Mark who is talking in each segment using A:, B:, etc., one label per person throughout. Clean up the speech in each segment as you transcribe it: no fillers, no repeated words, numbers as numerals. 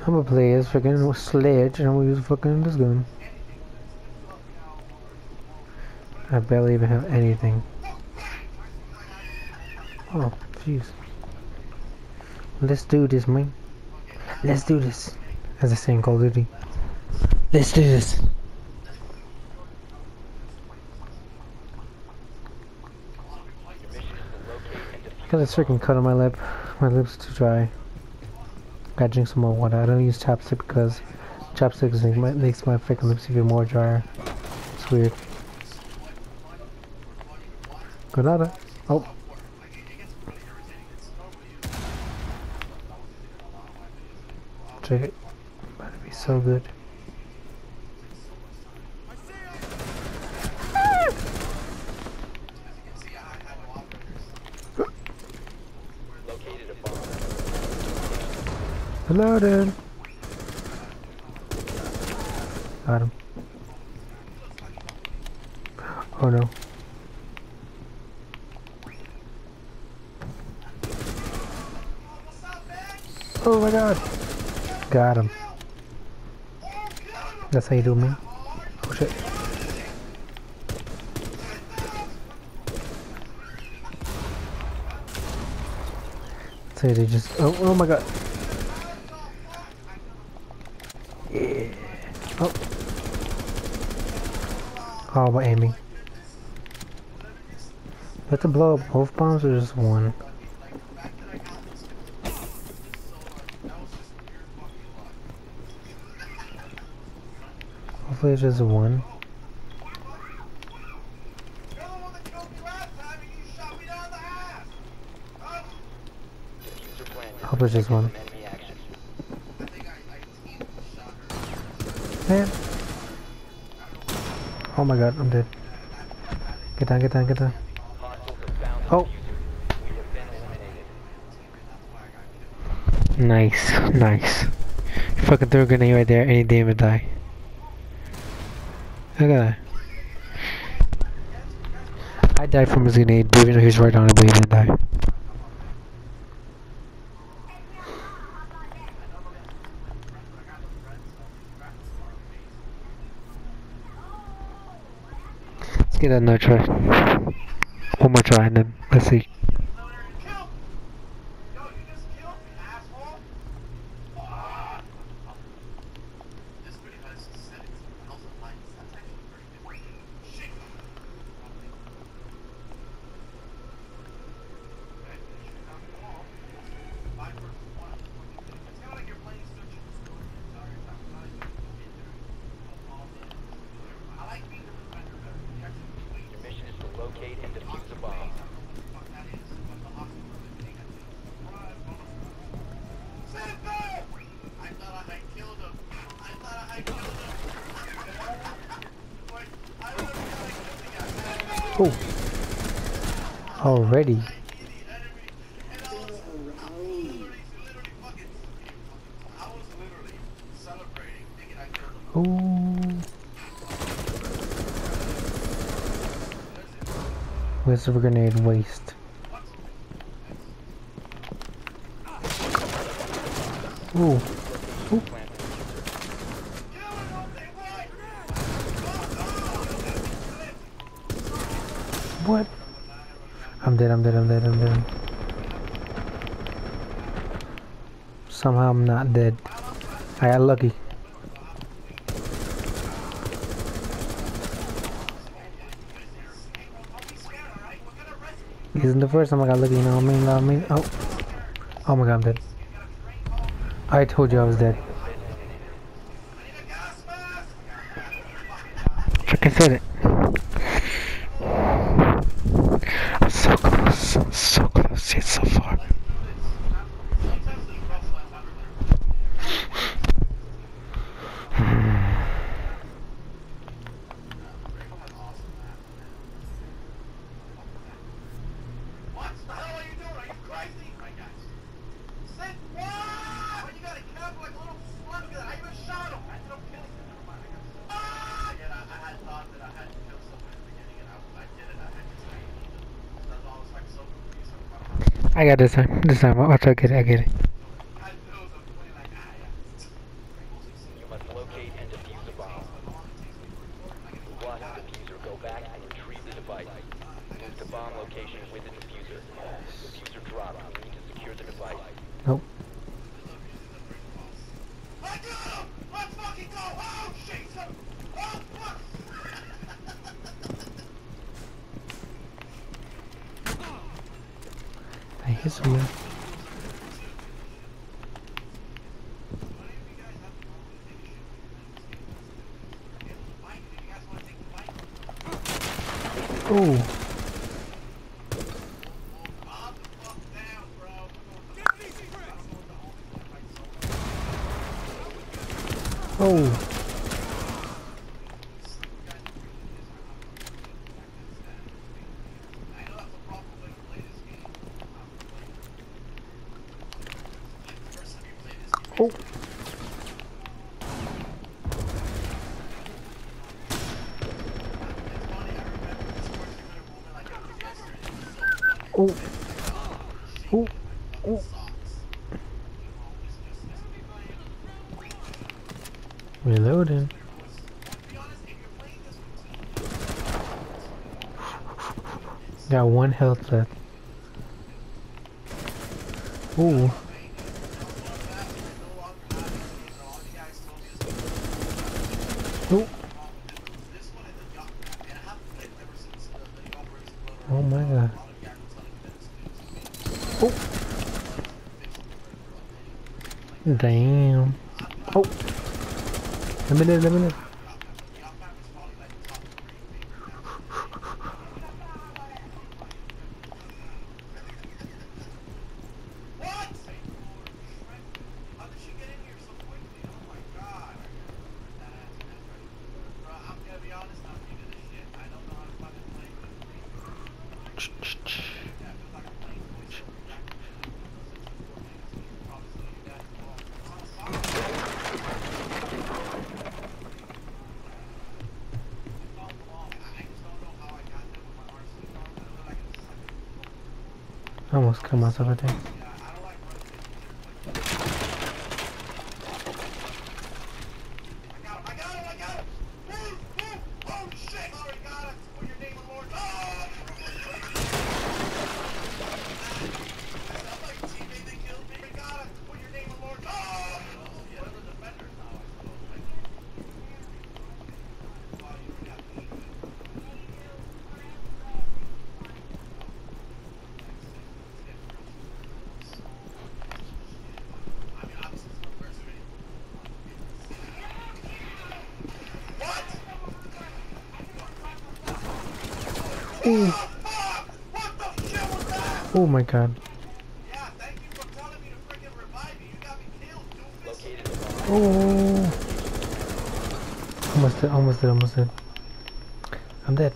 A: I'm gonna play as freaking Sledge and I'm gonna use fucking this gun. I barely even have anything. Oh, jeez. Let's do this, man. Let's do this. As I say in Call of Duty. Let's do this. I got this freaking cut on my lip. My lips too dry. Gotta drink some more water. I don't use chapstick because chapstick makes my freaking lips even more drier. It's weird. Granada. Oh. Check it. About to be so good. Hello, dude. Got him. Oh no. Oh my god. Got him. That's how you do me. Oh shit. So they just. Oh my god. Yeah. Oh. Horrible aiming. Have to blow up both bombs or just one? Hopefully it's just one. Hope it's just one. Man. Oh my god, I'm dead. Get down, get down, get down. Oh! Nice, nice. Fucking throw a grenade right there, any day would die. Look at that. I died from his grenade, but even though he was right on it, but he didn't die. Let's get another try. One more try and then let's see. Oh, already. Oh, where's the grenade waste? Oh, oh. What? I'm dead, I'm dead, I'm dead, I'm dead. Somehow I'm not dead. I got lucky. This isn't the first time I got lucky, you know what I mean? Oh. Oh my god, I'm dead. I told you I was dead. Freaking said it. So close, yet so far. I got this time. This time, I'll try to get it. I get it. Oh. Oh. Oh. Oh. Oh. Oh. Reloading. Got one health left. Ooh. Oh. Oh my god. Oh. Damn. Oh. Let me live. I almost killed myself, I think. Ooh. Oh my god. Oh. Almost dead. I'm dead.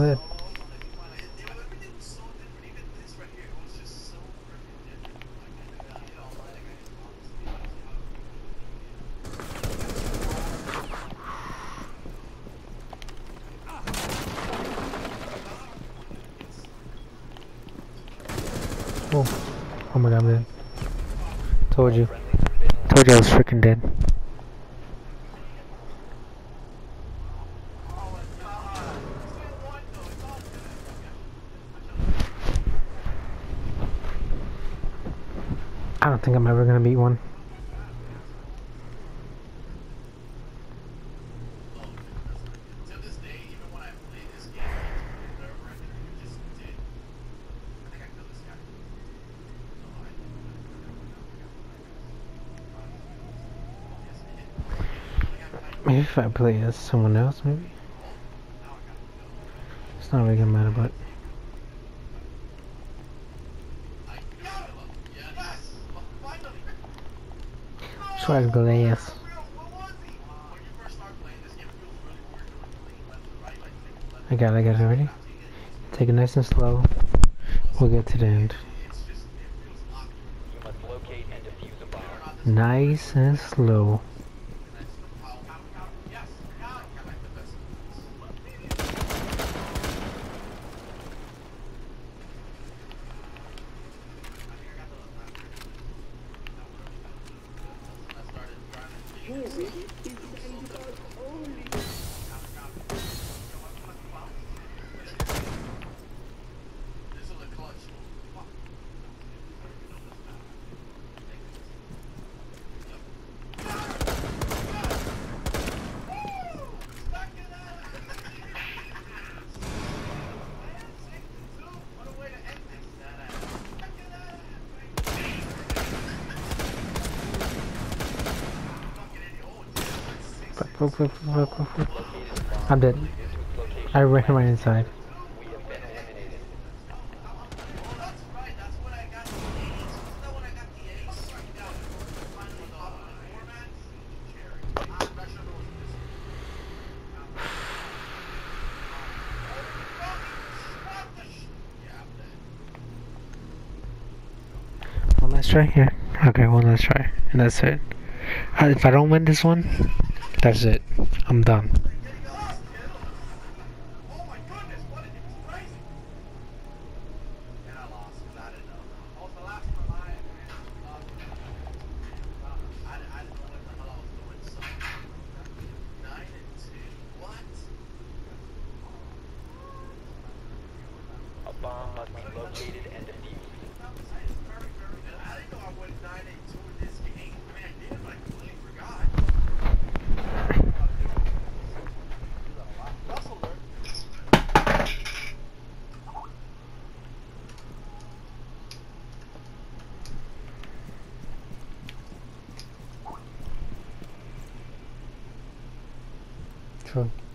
A: Oh. Oh my god, I'm dead. Told you I was freaking dead. I don't think I'm ever gonna beat one. Maybe if I play as someone else, maybe? It's not really gonna matter, but... Swag glass. I got it already. Take it nice and slow. We'll get to the end. Nice and slow. Fuck. I'm dead. I ran right inside. last try? Yeah. Okay, one last try. And that's it. If I don't win this one, that's it. I'm done.
B: A bomb must be located and defused.
A: True.